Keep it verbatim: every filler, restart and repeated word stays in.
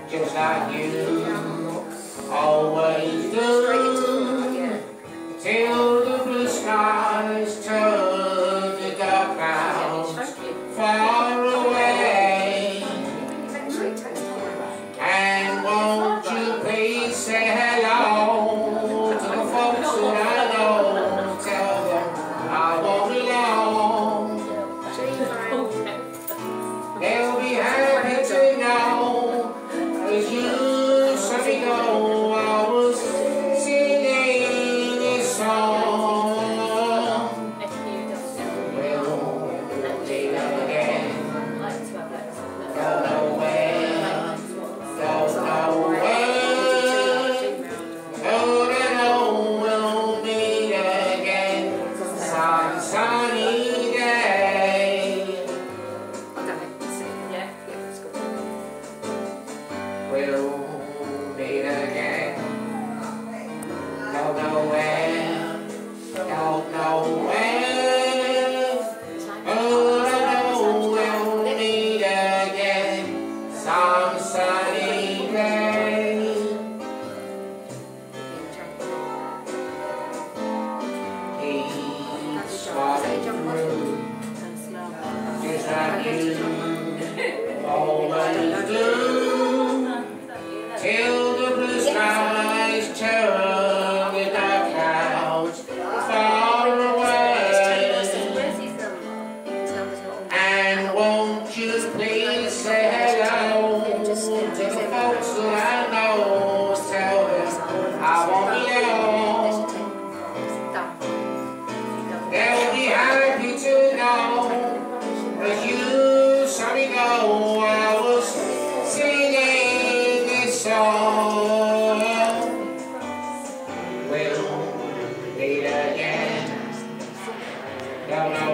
just like you always do, till the blue skies turn to dark clouds far away. And won't you please say hello to the folks that I know, tell them I won't be long. They'll be happy to know, as you saw me go, I was singing this song. We'll meet again, don't know where, don't know where, don't know we'll meet again, some sunny day. We'll meet again, don't know where, don't know where, oh, I know we'll meet again, some sunny day. Keep swallowing through, just like you always do, till the blue skies turn to dark clouds far away. And won't you please say hello to the folks that I know, tell them I won't be long. They'll be happy to know, as you saw me go, I was singing this song. We'll meet again, don't know